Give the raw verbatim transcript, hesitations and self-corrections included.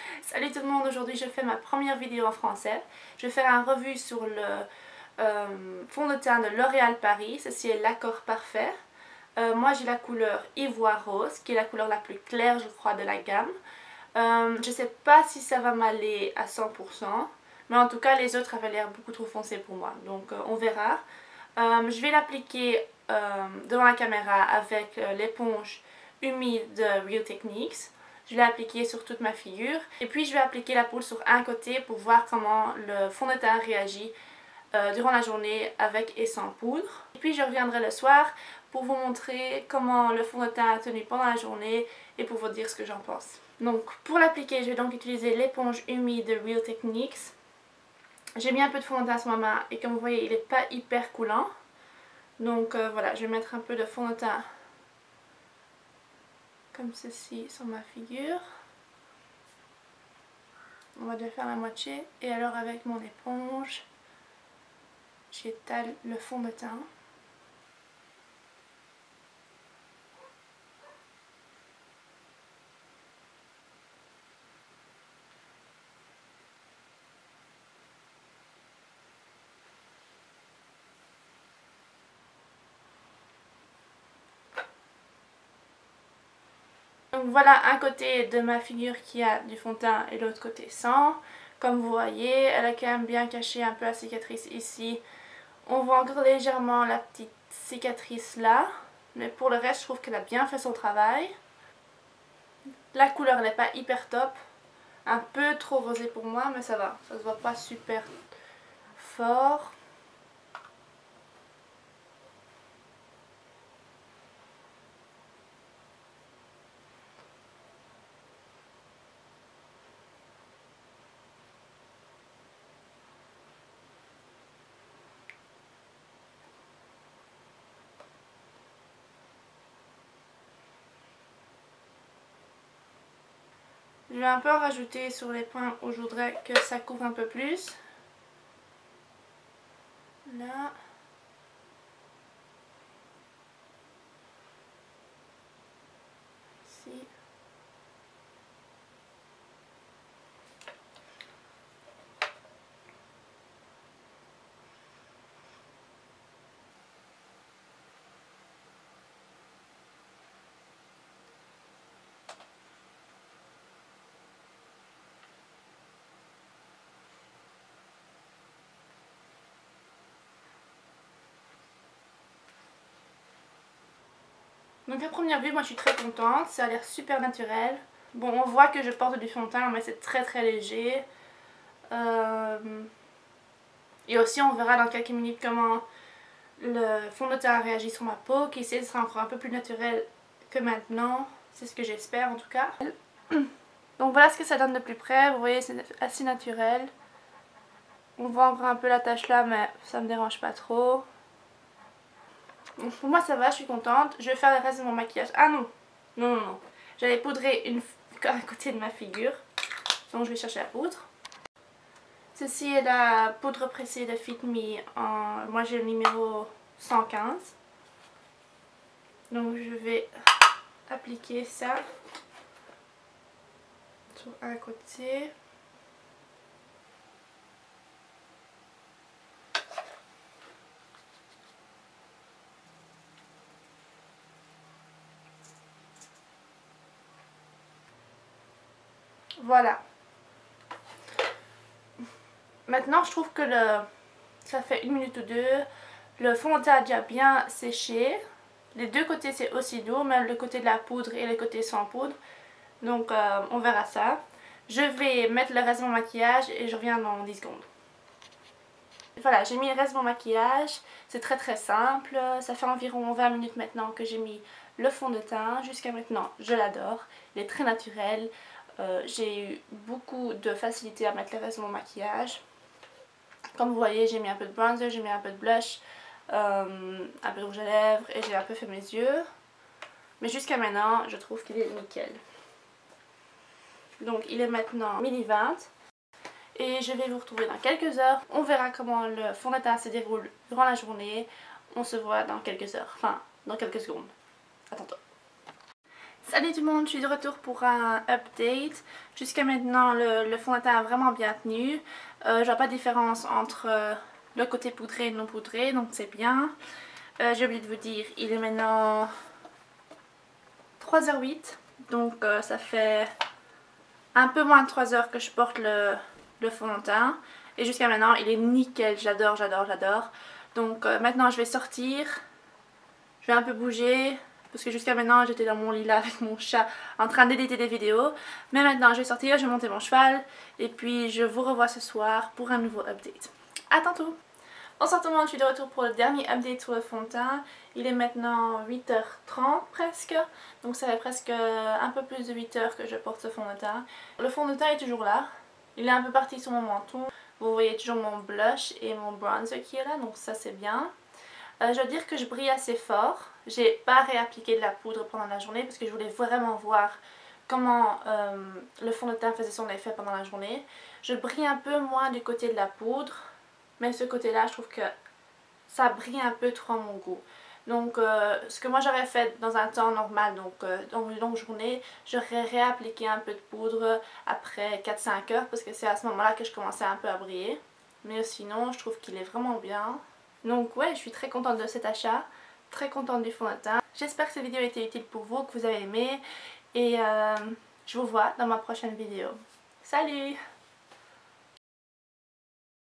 Salut tout le monde, aujourd'hui je fais ma première vidéo en français. Je vais faire un revue sur le euh, fond de teint de L'Oréal Paris. Ceci est l'accord parfait. Euh, moi j'ai la couleur Ivoire Rose, qui est la couleur la plus claire je crois de la gamme. Euh, je sais pas si ça va m'aller à cent pour cent, mais en tout cas les autres avaient l'air beaucoup trop foncés pour moi, donc euh, on verra. Euh, je vais l'appliquer euh, devant la caméra avec euh, l'éponge humide de Real Techniques. Je l'ai appliqué sur toute ma figure. Et puis je vais appliquer la poudre sur un côté pour voir comment le fond de teint réagit euh, durant la journée avec et sans poudre. Et puis je reviendrai le soir pour vous montrer comment le fond de teint a tenu pendant la journée et pour vous dire ce que j'en pense. Donc pour l'appliquer, je vais donc utiliser l'éponge humide de Real Techniques. J'ai mis un peu de fond de teint sur ma main et comme vous voyez, il n'est pas hyper coulant. Donc euh, voilà, je vais mettre un peu de fond de teint comme ceci sur ma figure. On va déjà faire la moitié et alors avec mon éponge, j'étale le fond de teint. Donc voilà un côté de ma figure qui a du fond de teint et l'autre côté sans. Comme vous voyez, elle a quand même bien caché un peu la cicatrice ici. On voit encore légèrement la petite cicatrice là. Mais pour le reste, je trouve qu'elle a bien fait son travail. La couleur n'est pas hyper top. Un peu trop rosé pour moi, mais ça va. Ça se voit pas super fort. Je vais un peu en rajouter sur les points où je voudrais que ça couvre un peu plus. Là. Ici. Donc à première vue, moi je suis très contente, ça a l'air super naturel. Bon, on voit que je porte du fond de teint, mais c'est très très léger. Euh... Et aussi on verra dans quelques minutes comment le fond de teint réagit sur ma peau, qui ici sera encore un peu plus naturel que maintenant. C'est ce que j'espère en tout cas. Donc voilà ce que ça donne de plus près, vous voyez c'est assez naturel. On voit encore un peu la tache là, mais ça me dérange pas trop. Donc pour moi ça va, je suis contente. Je vais faire le reste de mon maquillage. Ah non, non, non, non. J'allais poudrer une à côté de ma figure. Donc je vais chercher la poudre. Ceci est la poudre pressée de Fit Me. En... Moi j'ai le numéro cent quinze. Donc je vais appliquer ça sur un côté. Voilà. Maintenant je trouve que le... ça fait une minute ou deux. Le fond de teint a déjà bien séché. Les deux côtés c'est aussi doux, même le côté de la poudre et le côté sans poudre. Donc euh, on verra ça. Je vais mettre le reste de mon maquillage et je reviens dans dix secondes. Voilà, j'ai mis le reste de mon maquillage. C'est très très simple. Ça fait environ vingt minutes maintenant que j'ai mis le fond de teint. Jusqu'à maintenant, je l'adore. Il est très naturel. Euh, j'ai eu beaucoup de facilité à mettre le reste de mon maquillage. Comme vous voyez, j'ai mis un peu de bronzer, j'ai mis un peu de blush, euh, un peu de rouge à lèvres et j'ai un peu fait mes yeux. Mais jusqu'à maintenant, je trouve qu'il est nickel. Donc il est maintenant midi vingt. Et je vais vous retrouver dans quelques heures. On verra comment le fond de teint se déroule durant la journée. On se voit dans quelques heures. Enfin, dans quelques secondes. À tantôt. Salut tout le monde, je suis de retour pour un update. Jusqu'à maintenant, le, le fond de teint a vraiment bien tenu. Euh, je vois pas de différence entre euh, le côté poudré et non poudré, donc c'est bien. Euh, J'ai oublié de vous dire, il est maintenant trois heures huit, donc euh, ça fait un peu moins de trois heures que je porte le, le fond de teint. Et jusqu'à maintenant, il est nickel, j'adore, j'adore, j'adore. Donc euh, maintenant, je vais sortir, je vais un peu bouger. Parce que jusqu'à maintenant j'étais dans mon lit là avec mon chat en train d'éditer des vidéos. Mais maintenant je vais sortir, je vais monter mon cheval. Et puis je vous revois ce soir pour un nouveau update. A tantôt! Bonsoir tout le monde, je suis de retour pour le dernier update sur le fond de teint. Il est maintenant huit heures trente presque. Donc ça fait presque un peu plus de huit heures que je porte ce fond de teint. Le fond de teint est toujours là. Il est un peu parti sur mon menton. Vous voyez toujours mon blush et mon bronzer qui est là, donc ça c'est bien. Euh, je dois dire que je brille assez fort. J'ai pas réappliqué de la poudre pendant la journée parce que je voulais vraiment voir comment euh, le fond de teint faisait son effet pendant la journée. Je brille un peu moins du côté de la poudre, mais ce côté là je trouve que ça brille un peu trop à mon goût. Donc euh, ce que moi j'aurais fait dans un temps normal, donc euh, dans une longue journée, j'aurais réappliqué un peu de poudre après quatre cinq heures parce que c'est à ce moment là que je commençais un peu à briller. Mais sinon je trouve qu'il est vraiment bien. Donc ouais, je suis très contente de cet achat, très contente du fond de teint. J'espère que cette vidéo a été utile pour vous, que vous avez aimé. Et euh, je vous vois dans ma prochaine vidéo. Salut!